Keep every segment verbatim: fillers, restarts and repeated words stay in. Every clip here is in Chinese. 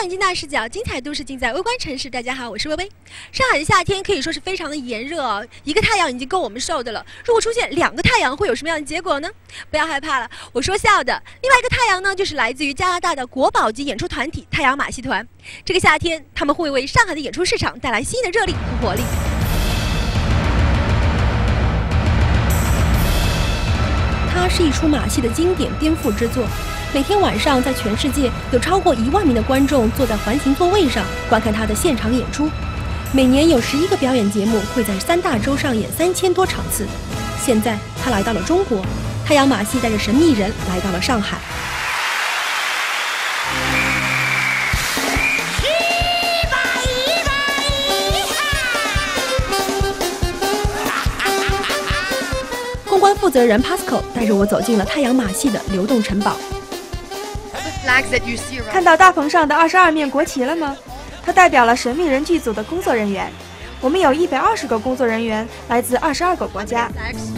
眼睛大视角，精彩都市尽在微观城市。大家好，我是微微。上海的夏天可以说是非常的炎热哦，一个太阳已经够我们受的了。如果出现两个太阳，会有什么样的结果呢？不要害怕了，我说笑的。另外一个太阳呢，就是来自于加拿大的国宝级演出团体太阳马戏团。这个夏天，他们会为上海的演出市场带来新的热力和活力。它是一出马戏的经典颠覆之作。每天晚上，在全世界有超过一万名的观众坐在环形座位上观看他的现场演出。每年有十一个表演节目会在三大洲上演三千多场次。现在他来到了中国，太阳马戏带着神秘人来到了上海。公关负责人 Pascal 带着我走进了太阳马戏的流动城堡。 看到大棚上的二十二面国旗了吗？它代表了神秘人剧组的工作人员。我们有一百二十个工作人员，来自二十二个国家。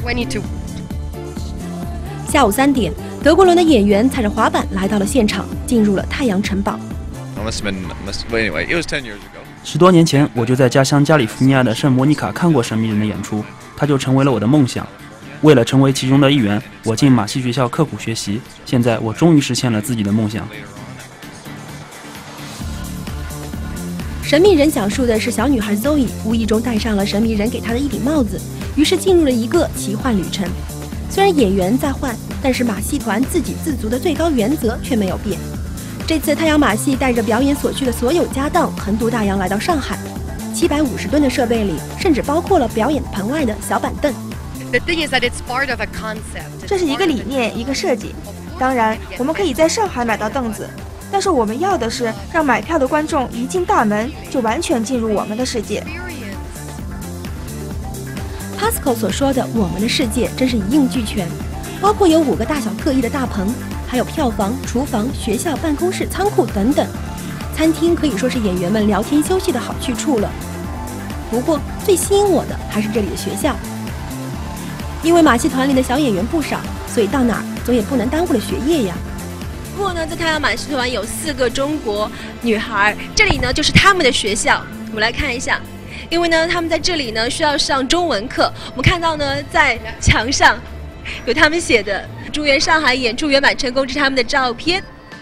下午三点，德国轮的演员踩着滑板来到了现场，进入了太阳城堡。 十多年前，我就在家乡加利福尼亚的圣莫妮卡看过神秘人的演出，它就成为了我的梦想。为了成为其中的一员，我进马戏学校刻苦学习。现在我终于实现了自己的梦想。 神秘人讲述的是小女孩 Zoe 无意中戴上了神秘人给她的一顶帽子，于是进入了一个奇幻旅程。虽然演员在换，但是马戏团自给自足的最高原则却没有变。这次太阳马戏带着表演所需的所有家当横渡大洋来到上海，七百五十吨的设备里，甚至包括了表演棚外的小板凳。 这是一个理念，一个设计。当然，我们可以在上海买到凳子，但是我们要的是让买票的观众一进大门就完全进入我们的世界。 Pascal 所说的我们的世界真是一应俱全，包括有五个大小各异的大棚，还有票房、厨房、学校、办公室、仓库等等。餐厅可以说是演员们聊天休息的好去处了。不过最吸引我的还是这里的学校。因为马戏团里的小演员不少，所以到哪儿总也不能耽误了学业呀。不过呢，在太阳马戏团有四个中国女孩，这里呢就是他们的学校。我们来看一下，因为呢他们在这里呢需要上中文课。我们看到呢在墙上有他们写的“祝愿上海演出圆满成功”，这是他们的照片。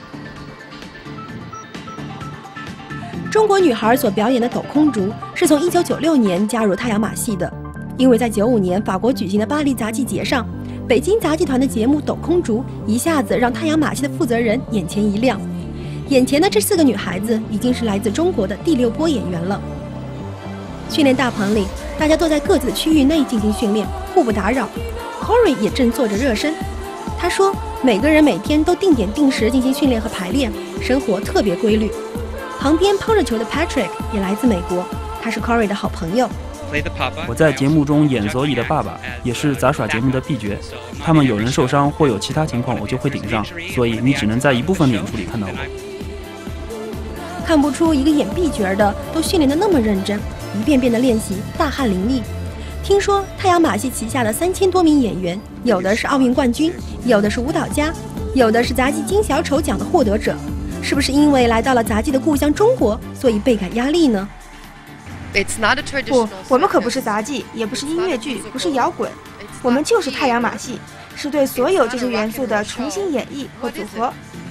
中国女孩所表演的抖空竹是从一九九六年加入太阳马戏的。因为在九五年法国举行的巴黎杂技节上，北京杂技团的节目《抖空竹》一下子让太阳马戏的负责人眼前一亮。眼前的这四个女孩子已经是来自中国的第六波演员了。训练大棚里，大家都在各自的区域内进行训练，互不打扰。Cory 也正做着热身。他说，每个人每天都定点定时进行训练和排练，生活特别规律。旁边抛着球的 Patrick 也来自美国，他是 Cory 的好朋友。 我在节目中演Zoe的爸爸，也是杂耍节目的 B 角。他们有人受伤或有其他情况，我就会顶上，所以你只能在一部分演出里看到我。 看不出一个演 B 角的都训练得那么认真，一遍遍的练习，大汗淋漓。听说太阳马戏旗下的三千多名演员，有的是奥运冠军，有的是舞蹈家，有的是杂技金小丑奖的获得者。是不是因为来到了杂技的故乡中国，所以倍感压力呢？ 不，我们可不是杂技，也不是音乐剧，不是摇滚，我们就是太阳马戏，是对所有这些元素的重新演绎和组合。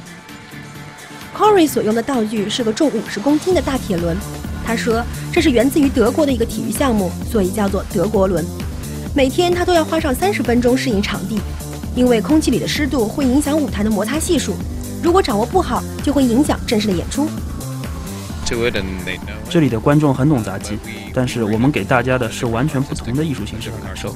Cory 所用的道具是个重五十公斤的大铁轮，他说这是源自于德国的一个体育项目，所以叫做德国轮。每天他都要花上三十分钟适应场地，因为空气里的湿度会影响舞台的摩擦系数，如果掌握不好，就会影响正式的演出。 这里的观众很懂杂技，但是我们给大家的是完全不同的艺术形式和感受。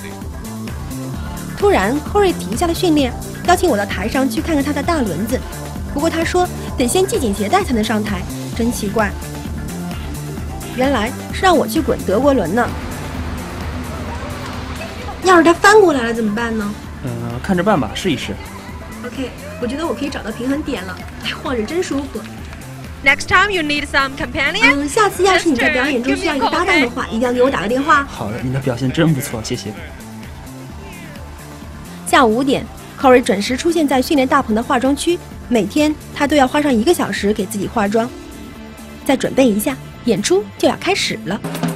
突然 Cory 停下了训练，邀请我到台上去看看他的大轮子。不过他说得先系紧鞋带才能上台，真奇怪。原来是让我去滚德国轮呢。要是它翻过来了怎么办呢？ 呃，看着办吧，试一试。 OK， 我觉得我可以找到平衡点了，哎，晃着真舒服。Next time you need some companion。嗯，下次要是你在表演中需要一个搭档的话，一定要给我打个电话。 好的，你的表现真不错，谢谢。 下午五点 ，Cory 准时出现在训练大棚的化妆区。每天他都要花上一个小时给自己化妆， 再准备一下，演出就要开始了。